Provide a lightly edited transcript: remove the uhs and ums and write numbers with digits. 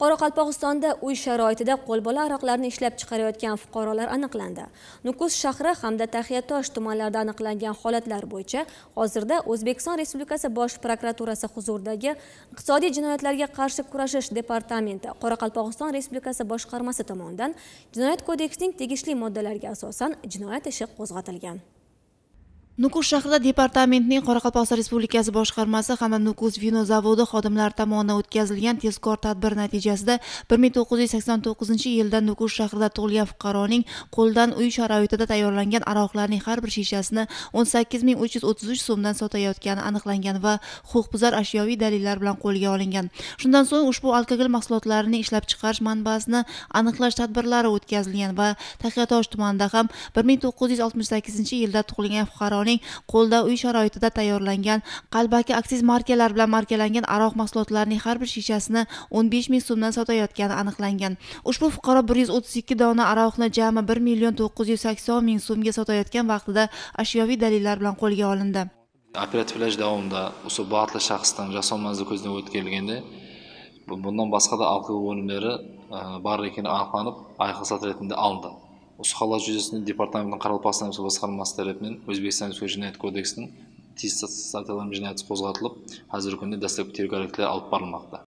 Qoraqalpog'istonda uy sharoitida qo'lbola aroqlarni ishlab chiqarayotgan fuqarolar aniqlandi. Nukus shahri hamda Taxiyatosh tumanlarida aniqlangan holatlar bo'yicha hozirda O'zbekiston Respublikasi Bosh prokuraturasi huzuridagi Iqtisodiy jinoyatlarga qarshi kurashish departamenti Qoraqalpog'iston Respublikasi boshqarmasi tomonidan Jinoyat kodeksining tegishli moddalariga asosan jinoyat ishi qo'zg'atilgan. Nukus shahrida departamentning Qoraqalpog'iston Respublikasi boshqarmasi hamda Nukus vino zavodi xodimlari tomonidan o'tkazilgan tezkor tadbir natijasida 1989-yilda Nukus shahrida tug'ilgan fuqaroning qo'ldan uy sharoitida tayyorlangan aroqlarning har bir shishasini 18.333 so'mdan sotayotgani aniqlangan va huquqbuzar ashyoviy dalillar bilan qo'lga olingan. Shundan so'ng ushbu alkogol mahsulotlarining ishlab chiqarish manbasini aniqlash tadbirlari o'tkazilgan va Taxiyatosh tumanida ham 1968-yilda tug'ilgan fuqaroning qo'lda uy sharoitida tayyorlangan Qalbaki aksiz markalar bilan markalangan aroq mahsulotlarining har bir shishasini 15.000 so'mdan sotayotgani aniqlangan. Ushbu fuqaro 132 dona aroqni jami 1.980.000 so'mga sotayotgan vaqtida ashyoviy dalillar bilan qo'lga olindi. Operativlash davomida ushbu bag'atli shaxsdan jasomatni ko'zdan o'tkazilganda bundan boshqa alkogol o'yinlari bor ekani aniqlanib, ayqi sotilayotganda alindi. Ushbu holat yuzasidan departamentning Qoraqalpog'iston boshqarmasi tomonidan O'zbekiston Jinoyat kodeksining tez statiyalar jinoyati qo'zg'atilib, hozirgi kunda dastlabki tergov harakatlari olib borilmoqda.